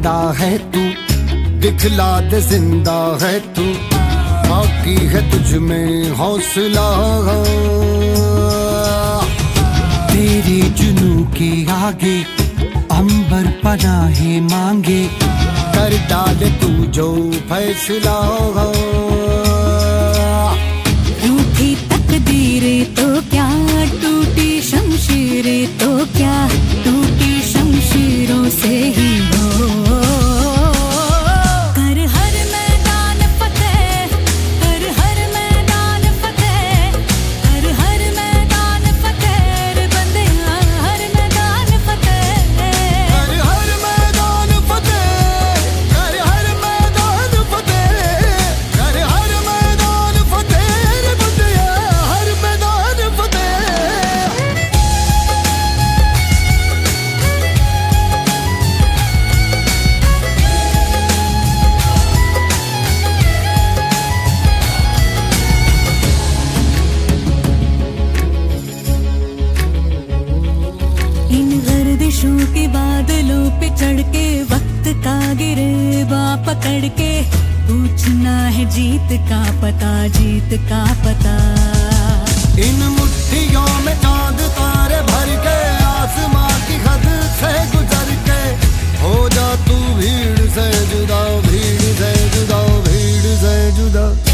परिंदा है तू, दिखला दे जिंदा है तू, बाकी है तुझ में हौसला। तेरे जुनू के आगे अंबर पनाहे मांगे, कर डाले तू जो फैसला। रूठी तकदीरें तो क्या, टूटी शमशीरें तो क्या, टूटी शमशीरों से ही हो। कर हर मैदान फतेह, कर हर मैदान फतेह, कर हर मैदान फतेह रे बंदिया, हर मैदान फतेह। कर हर मैदान फतेह, कर हर मैदान फतेह, कर हर मैदान फतेह रे बंदिया, हर मैदान फतेह। इन गर्दिशों के बादलों पे चढ़ के, वक्त का गिरेबा पकड़ के, पूछना है जीत का पता, जीत का पता। इन मुट्ठियों में चांद तारे भर के, आसमां की हद से गुजर के, हो जा तू भीड़ से जुदा, भीड़ से जुदा, भीड़ से जुदा।